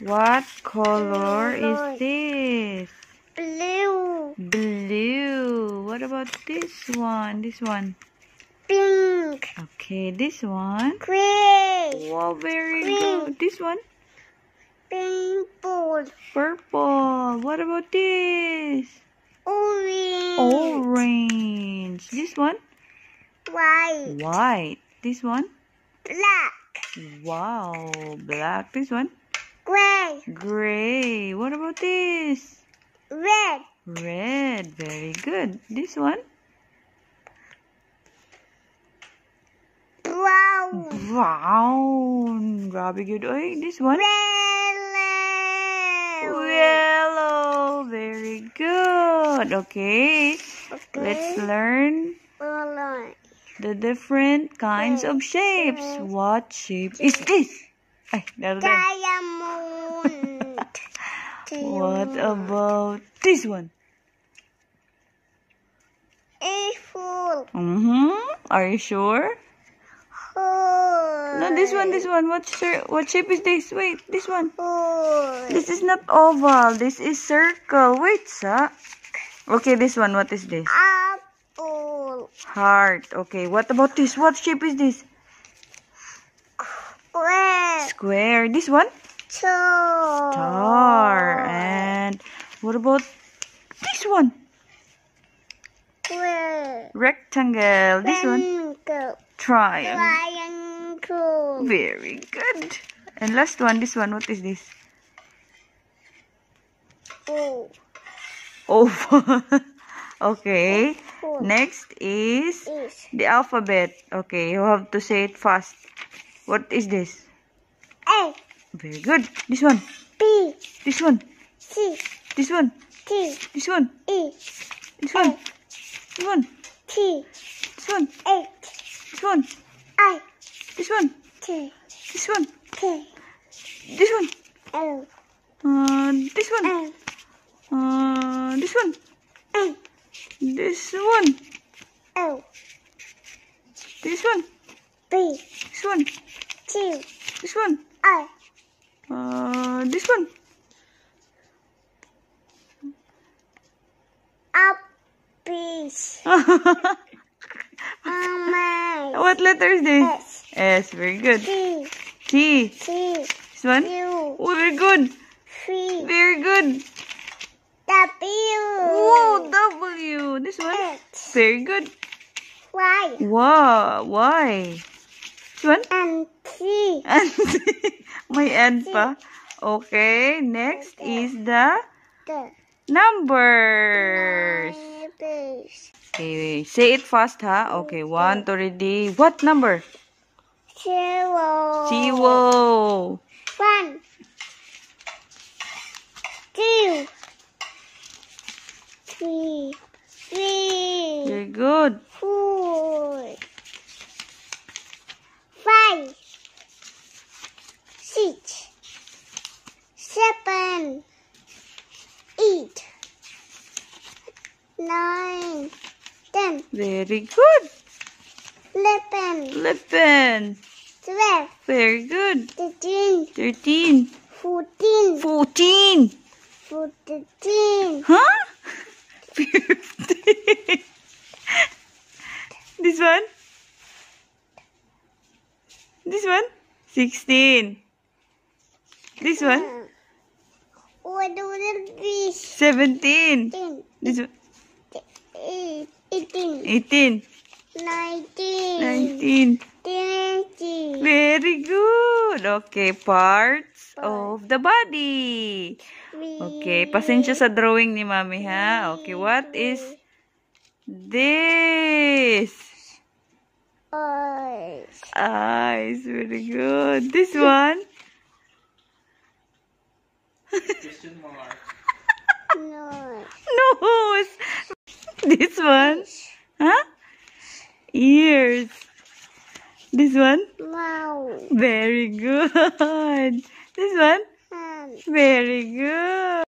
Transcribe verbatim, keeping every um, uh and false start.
What color is this? Blue. Blue. What about this one? This one. Pink. Okay, this one. Gray. Wow, very Green. good. This one. Purple. Purple. What about this? Orange. Orange. This one. White. White. This one. Black. Wow, black. This one. Gray. Gray. What about this? Red. Red. Very good. This one. Brown. Brown. Grabe good. Oy, this one. Yellow. Yellow. Very good. Okay. Okay. Let's learn Orange. the different kinds of shapes. What shape is this? Ay, naroon tayo. Diamond. What about this one? Apple. Mm-hmm. Are you sure? Horse. No, this one, this one. What, sir, what shape is this? Wait, this one. Horse. This is not oval. This is circle. Wait, sa. Okay, this one. What is this? Apple. Heart. Okay, what about this? What shape is this? Square. Square. This one? Star. Star. And what about this one? Square. Rectangle. This one? Triangle. Triangle. Triangle. Very good. And last one, this one. What is this? Oh. Oval. Okay. Four. Next is Is. the alphabet. Okay, you have to say it fast. What is this? A. Very good. This one. B. This one. C. This one. T. This one. E. This one. This one. T. This one. H. This one. I. This one. T. This one. K. This one. L. Uh, this one. M. Uh, this one. N. This one. O. This one. B. This one. Q. This one. I. Uh, this one. Up. Peace. Amen. What letter is this? S. S. Very good. T. T. C. This one. U. Oh, very good. V. Very good. W. Whoa, W. This one. X. Very good. Y. Wow. Why? This one. And T. And may and pa. Okay. Next is the The. numbers. Numbers. Okay. Say it fast, ha? Okay. One, two, ready. What number? Zero. Zero. One. Two. Three. Three. Very good. Four. Five. Six. Seven. Eight. Nine. Ten. Very good. Eleven. Eleven. Twelve. Very good. Thirteen. Thirteen. Fourteen. Fourteen. Fourteen. Huh? Fifteen. This one? This one? Sixteen. This one? What do this? Seventeen. This one? Eighteen. Eighteen. Nineteen. Nineteen. Twenty. Very good. Okay, parts of the body. Okay, pasensya sa drawing ni Mami, ha? Okay, what is this? Eyes. Eyes, very good. This one? Question mark. Nose. Nose. This one? Huh? Ears. This one? Mouth. Very good. This one? Hand. Very good.